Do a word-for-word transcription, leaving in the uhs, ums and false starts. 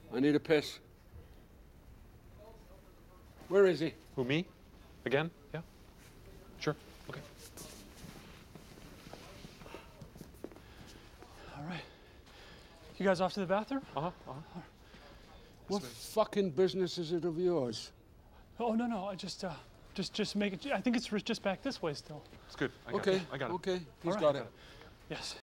I need a piss. Where is he? Who, me? Again? Yeah? Sure. Okay. All right. You guys off to the bathroom? Uh-huh. Uh-huh. What fucking business is it of yours? Oh, no, no. I just, uh, just, just make it. I think it's just back this way still. It's good. I got Okay. it. I got it. Okay. He's All right. got it. Yes.